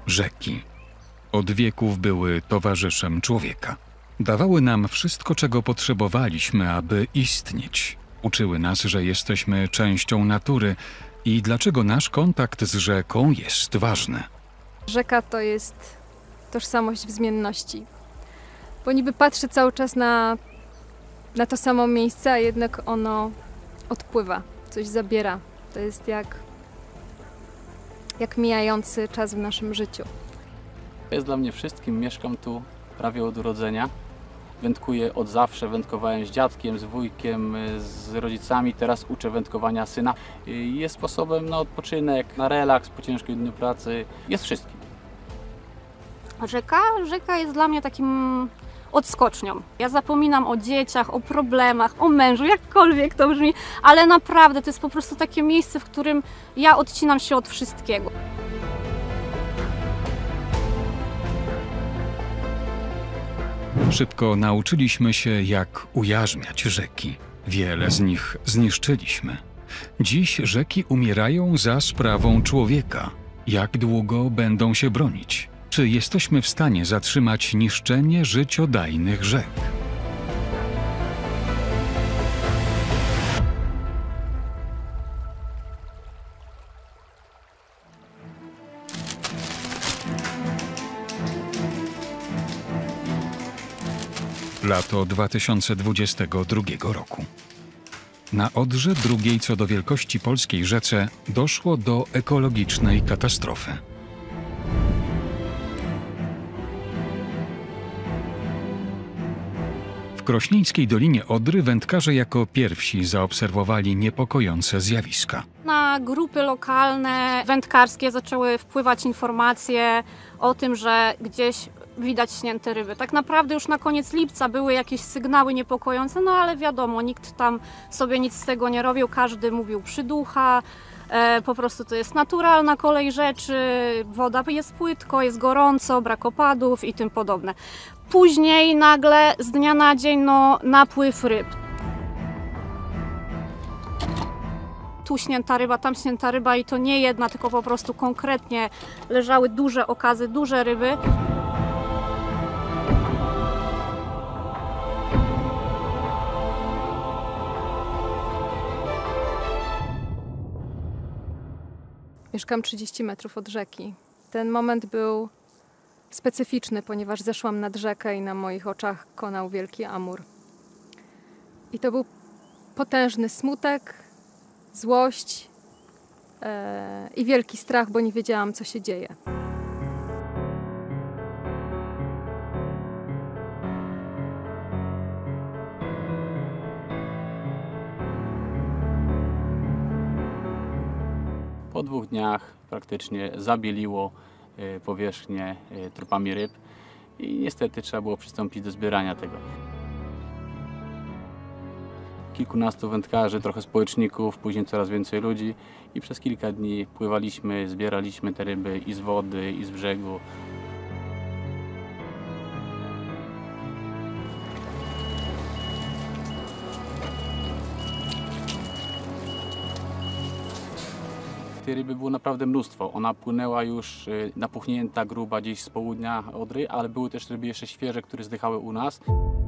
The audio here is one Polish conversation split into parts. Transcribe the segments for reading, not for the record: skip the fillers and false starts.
Rzeki. Od wieków były towarzyszem człowieka. Dawały nam wszystko, czego potrzebowaliśmy, aby istnieć. Uczyły nas, że jesteśmy częścią natury i dlaczego nasz kontakt z rzeką jest ważny. Rzeka to jest tożsamość w zmienności. Bo niby patrzy cały czas na to samo miejsce, a jednak ono odpływa, coś zabiera. To jest jak mijający czas w naszym życiu. To jest dla mnie wszystkim. Mieszkam tu prawie od urodzenia. Wędkuję od zawsze. Wędkowałem z dziadkiem, z wujkiem, z rodzicami. Teraz uczę wędkowania syna. Jest sposobem na odpoczynek, na relaks po ciężkim dniu pracy. Jest wszystkim. Rzeka jest dla mnie takim odskocznią. Ja zapominam o dzieciach, o problemach, o mężu, jakkolwiek to brzmi, ale naprawdę to jest po prostu takie miejsce, w którym ja odcinam się od wszystkiego. Szybko nauczyliśmy się, jak ujarzmiać rzeki. Wiele z nich zniszczyliśmy. Dziś rzeki umierają za sprawą człowieka. Jak długo będą się bronić? Czy jesteśmy w stanie zatrzymać niszczenie życiodajnych rzek? Lato 2022 roku. Na Odrze, drugiej co do wielkości polskiej rzece, doszło do ekologicznej katastrofy. W Krośnieńskiej Dolinie Odry wędkarze jako pierwsi zaobserwowali niepokojące zjawiska. Na grupy lokalne, wędkarskie zaczęły wpływać informacje o tym, że gdzieś widać śnięte ryby. Tak naprawdę już na koniec lipca były jakieś sygnały niepokojące, no ale wiadomo, nikt tam sobie nic z tego nie robił, każdy mówił przyducha, po prostu to jest naturalna kolej rzeczy, woda jest płytko, jest gorąco, brak opadów i tym podobne. Później nagle z dnia na dzień napływ ryb. Tu śnięta ryba, tam śnięta ryba i to nie jedna, tylko po prostu konkretnie leżały duże okazy, duże ryby. Mieszkam 30 metrów od rzeki. Ten moment był specyficzny, ponieważ zeszłam nad rzekę i na moich oczach konał wielki amur. I to był potężny smutek, złość i wielki strach, bo nie wiedziałam, co się dzieje. Po 2 dniach praktycznie zabieliło powierzchnię trupami ryb i niestety trzeba było przystąpić do zbierania tego. Kilkunastu wędkarzy, trochę społeczników, później coraz więcej ludzi i przez kilka dni pływaliśmy, zbieraliśmy te ryby i z wody, i z brzegu. Tej ryby było naprawdę mnóstwo. Ona płynęła już napuchnięta, gruba gdzieś z południa Odry, ale były też ryby jeszcze świeże, które zdychały u nas.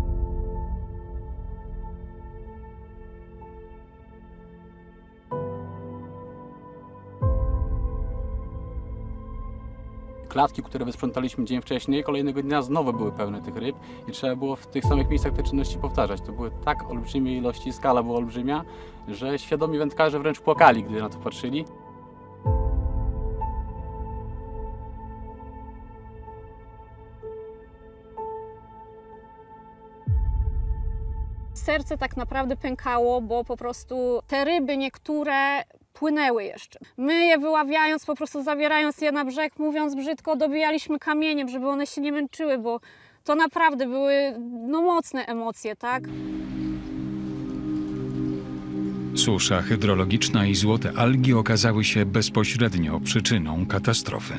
Klatki, które wysprzątaliśmy dzień wcześniej, kolejnego dnia znowu były pełne tych ryb i trzeba było w tych samych miejscach te czynności powtarzać. To były tak olbrzymie ilości, skala była olbrzymia, że świadomi wędkarze wręcz płakali, gdy na to patrzyli. Serce tak naprawdę pękało, bo po prostu te ryby niektóre płynęły jeszcze. My je wyławiając, po prostu zabierając je na brzeg, mówiąc brzydko, dobijaliśmy kamieniem, żeby one się nie męczyły, bo to naprawdę były mocne emocje, tak? Susza hydrologiczna i złote algi okazały się bezpośrednio przyczyną katastrofy.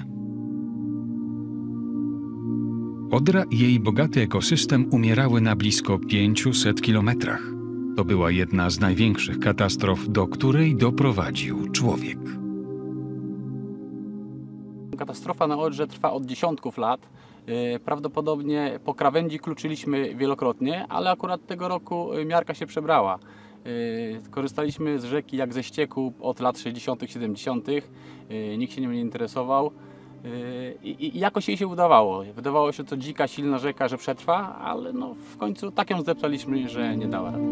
Odra i jej bogaty ekosystem umierały na blisko 500 kilometrach. To była jedna z największych katastrof, do której doprowadził człowiek. Katastrofa na Odrze trwa od dziesiątków lat. Prawdopodobnie po krawędzi kluczyliśmy wielokrotnie, ale akurat tego roku miarka się przebrała. Korzystaliśmy z rzeki jak ze ścieku od lat 60., 70. Nikt się nią nie interesował i jakoś jej się udawało. Wydawało się to dzika, silna rzeka, że przetrwa, ale no w końcu tak ją zdeptaliśmy, że nie dała rady.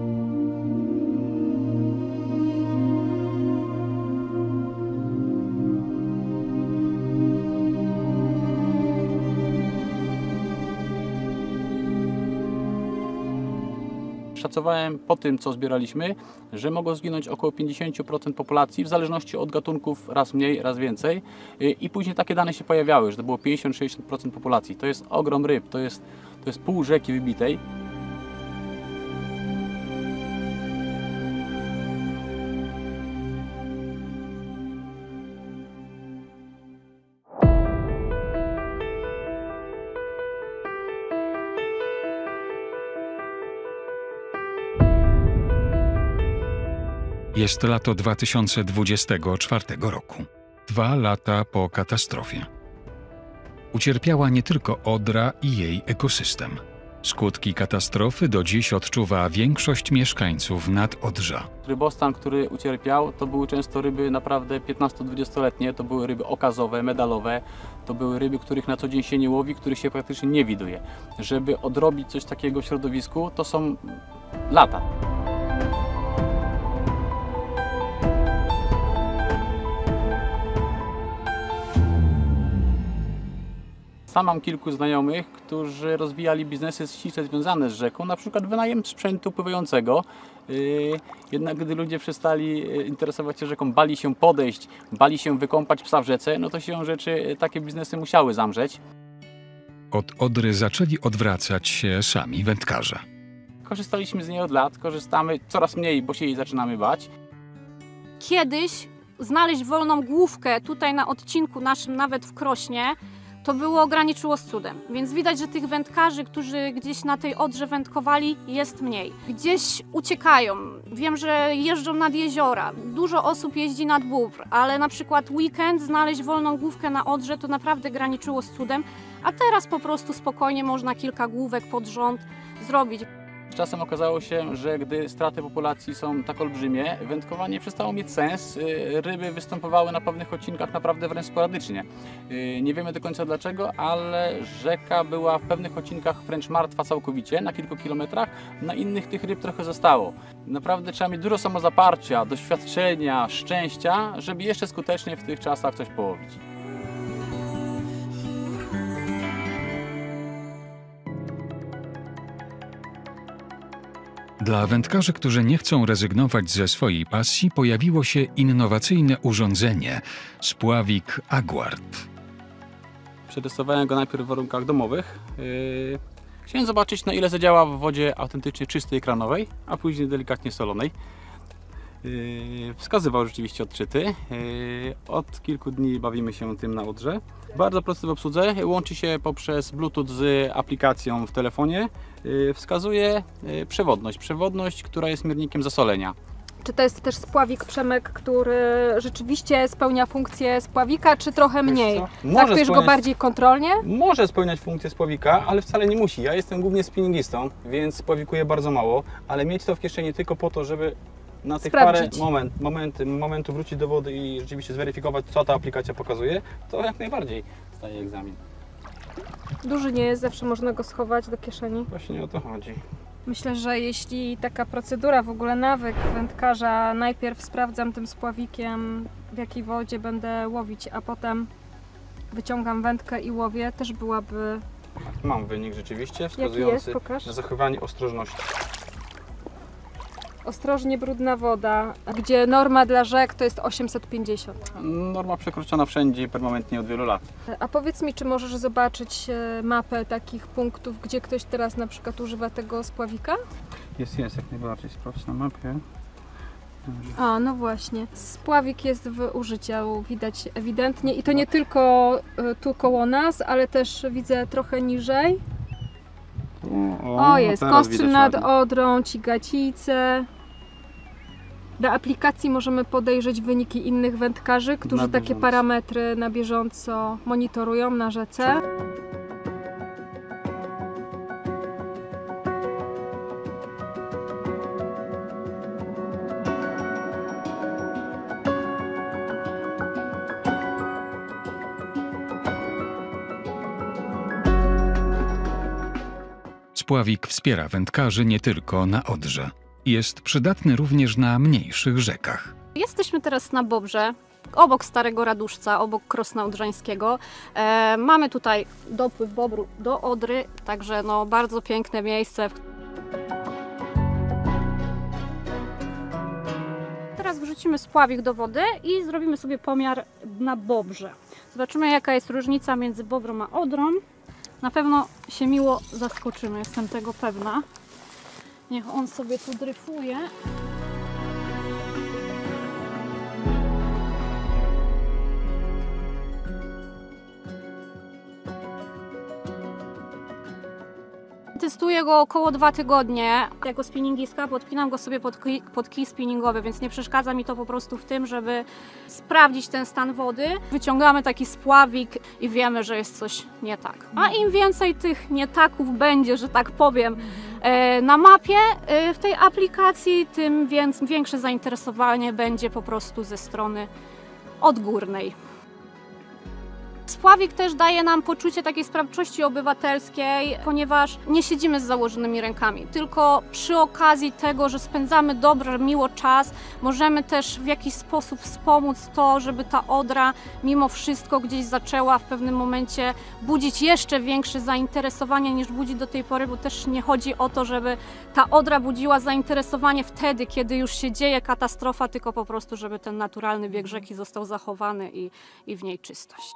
Szacowałem po tym, co zbieraliśmy, że mogło zginąć około 50% populacji, w zależności od gatunków, raz mniej, raz więcej. I później takie dane się pojawiały, że to było 50-60% populacji. To jest ogrom ryb, to jest pół rzeki wybitej. Jest lato 2024 roku. 2 lata po katastrofie. Ucierpiała nie tylko Odra i jej ekosystem. Skutki katastrofy do dziś odczuwa większość mieszkańców Nadodrza. Rybostan, który ucierpiał, to były często ryby naprawdę 15-20-letnie, to były ryby okazowe, medalowe, to były ryby, których na co dzień się nie łowi, których się praktycznie nie widuje. Żeby odrobić coś takiego w środowisku, to są lata. Sam mam kilku znajomych, którzy rozwijali biznesy ściśle związane z rzeką, na przykład wynajem sprzętu pływającego. Jednak gdy ludzie przestali interesować się rzeką, bali się podejść, bali się wykąpać psa w rzece, no to siłą rzeczy takie biznesy musiały zamrzeć. Od Odry zaczęli odwracać się sami wędkarze. Korzystaliśmy z niej od lat, korzystamy coraz mniej, bo się jej zaczynamy bać. Kiedyś znaleźć wolną główkę tutaj na odcinku naszym, nawet w Krośnie, to graniczyło z cudem. Więc widać, że tych wędkarzy, którzy gdzieś na tej Odrze wędkowali, jest mniej. Gdzieś uciekają. Wiem, że jeżdżą nad jeziora. Dużo osób jeździ nad Bóbr, ale na przykład weekend znaleźć wolną główkę na Odrze to naprawdę graniczyło z cudem, a teraz po prostu spokojnie można kilka główek pod rząd zrobić. Z czasem okazało się, że gdy straty populacji są tak olbrzymie, wędkowanie przestało mieć sens. Ryby występowały na pewnych odcinkach naprawdę wręcz sporadycznie. Nie wiemy do końca dlaczego, ale rzeka była w pewnych odcinkach wręcz martwa całkowicie, na kilku kilometrach. Na innych tych ryb trochę zostało. Naprawdę trzeba mieć dużo samozaparcia, doświadczenia, szczęścia, żeby jeszcze skutecznie w tych czasach coś połowić. Dla wędkarzy, którzy nie chcą rezygnować ze swojej pasji, pojawiło się innowacyjne urządzenie – spławik Aguard. Przetestowałem go najpierw w warunkach domowych. Chciałem zobaczyć, na ile zadziała w wodzie autentycznie czystej, kranowej, a później delikatnie solonej. Wskazywał rzeczywiście odczyty. Od kilku dni bawimy się tym na Odrze. Bardzo prosty w obsłudze. Łączy się poprzez Bluetooth z aplikacją w telefonie. Wskazuje przewodność, która jest miernikiem zasolenia. Czy to jest też spławik, Przemek, który rzeczywiście spełnia funkcję spławika, czy trochę mniej? Traktujesz go bardziej kontrolnie? Może spełniać funkcję spławika, ale wcale nie musi. Ja jestem głównie spinningistą, więc spławikuję bardzo mało, ale mieć to w kieszeni tylko po to, żeby na tych sprawdzić. parę momentu wrócić do wody i rzeczywiście zweryfikować, co ta aplikacja pokazuje, to jak najbardziej staje egzamin. Duży nie jest, zawsze można go schować do kieszeni. Właśnie o to chodzi. Myślę, że jeśli taka procedura, w ogóle nawyk wędkarza, najpierw sprawdzam tym spławikiem, w jakiej wodzie będę łowić, a potem wyciągam wędkę i łowię, też byłaby... Mam wynik rzeczywiście Jaki wskazujący jest? Pokaż. na zachowanie ostrożności. Ostrożnie brudna woda, gdzie norma dla rzek to jest 850. Norma przekroczona wszędzie i permanentnie od wielu lat. A powiedz mi, czy możesz zobaczyć mapę takich punktów, gdzie ktoś teraz na przykład używa tego spławika? Jest jak najbardziej. Sprawdź na mapie. A, no właśnie. Spławik jest w użyciu, widać ewidentnie i to nie tylko tu koło nas, ale też widzę trochę niżej. O jest, Kostrzyn nad Odrą, Cigacice. Do aplikacji możemy podejrzeć wyniki innych wędkarzy, którzy takie parametry na bieżąco monitorują na rzece. Spławik wspiera wędkarzy nie tylko na Odrze. Jest przydatny również na mniejszych rzekach. Jesteśmy teraz na Bobrze, obok Starego Raduszca, obok Krosna Odrzańskiego. Mamy tutaj dopływ Bobru do Odry, także no, bardzo piękne miejsce. Teraz wrzucimy spławik do wody i zrobimy sobie pomiar na Bobrze. Zobaczymy, jaka jest różnica między Bobrą a Odrą. Na pewno się miło zaskoczymy, jestem tego pewna. Niech on sobie tu dryfuje. Testuję go około 2 tygodnie. Jako spinningistka podpinam go sobie pod kij spinningowy, więc nie przeszkadza mi to po prostu w tym, żeby sprawdzić ten stan wody. Wyciągamy taki spławik i wiemy, że jest coś nie tak. A im więcej tych nietaków będzie, że tak powiem, na mapie w tej aplikacji, tym większe zainteresowanie będzie po prostu ze strony odgórnej. Spławik też daje nam poczucie takiej sprawczości obywatelskiej, ponieważ nie siedzimy z założonymi rękami, tylko przy okazji tego, że spędzamy dobrze, miło czas, możemy też w jakiś sposób wspomóc to, żeby ta Odra mimo wszystko gdzieś zaczęła w pewnym momencie budzić jeszcze większe zainteresowanie niż budzi do tej pory, bo też nie chodzi o to, żeby ta Odra budziła zainteresowanie wtedy, kiedy już się dzieje katastrofa, tylko po prostu, żeby ten naturalny bieg rzeki został zachowany i w niej czystość.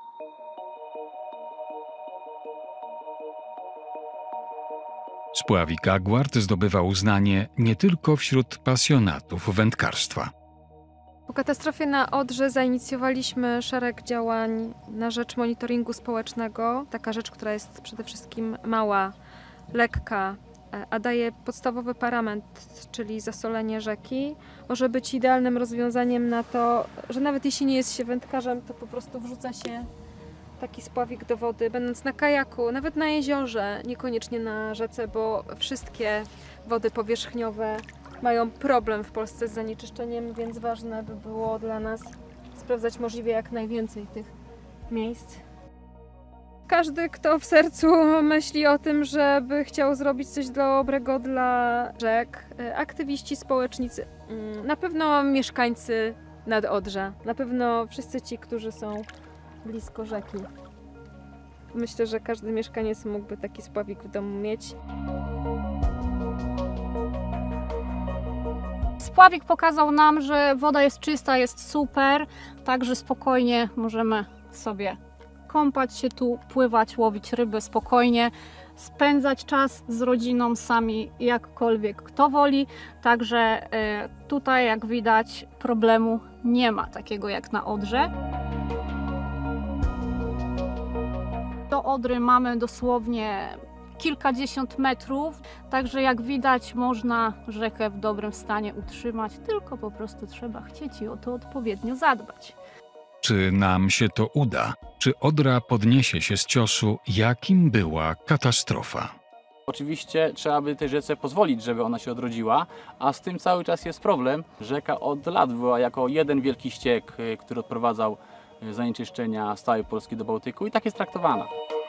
Spławik Agward zdobywa uznanie nie tylko wśród pasjonatów wędkarstwa. Po katastrofie na Odrze zainicjowaliśmy szereg działań na rzecz monitoringu społecznego. Taka rzecz, która jest przede wszystkim mała, lekka, a daje podstawowy parametr, czyli zasolenie rzeki. Może być idealnym rozwiązaniem na to, że nawet jeśli nie jest się wędkarzem, to po prostu wrzuca się taki spławik do wody, będąc na kajaku, nawet na jeziorze, niekoniecznie na rzece, bo wszystkie wody powierzchniowe mają problem w Polsce z zanieczyszczeniem, więc ważne by było dla nas sprawdzać możliwie jak najwięcej tych miejsc. Każdy, kto w sercu myśli o tym, żeby chciał zrobić coś dobrego dla rzek, aktywiści, społecznicy, na pewno mieszkańcy Nadodrza, na pewno wszyscy ci, którzy są blisko rzeki. Myślę, że każdy mieszkaniec mógłby taki spławik w domu mieć. Spławik pokazał nam, że woda jest czysta, jest super, także spokojnie możemy sobie kąpać się tu, pływać, łowić ryby spokojnie, spędzać czas z rodziną sami jakkolwiek kto woli. Także tutaj, jak widać, problemu nie ma takiego jak na Odrze. Do Odry mamy dosłownie kilkadziesiąt metrów, także jak widać można rzekę w dobrym stanie utrzymać, tylko po prostu trzeba chcieć i o to odpowiednio zadbać. Czy nam się to uda? Czy Odra podniesie się z ciosu, jakim była katastrofa? Oczywiście trzeba by tej rzece pozwolić, żeby ona się odrodziła, a z tym cały czas jest problem. Rzeka od lat była jako jeden wielki ściek, który odprowadzał zanieczyszczenia z całej Polski do Bałtyku i tak jest traktowana.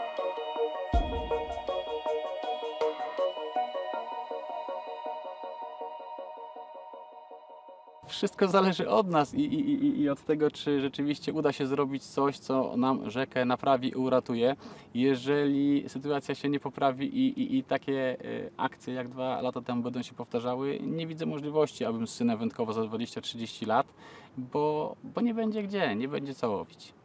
Wszystko zależy od nas i od tego, czy rzeczywiście uda się zrobić coś, co nam rzekę naprawi i uratuje. Jeżeli sytuacja się nie poprawi i takie akcje jak 2 lata temu będą się powtarzały, nie widzę możliwości, abym z synem wędkował za 20-30 lat, bo nie będzie gdzie, nie będzie co łowić.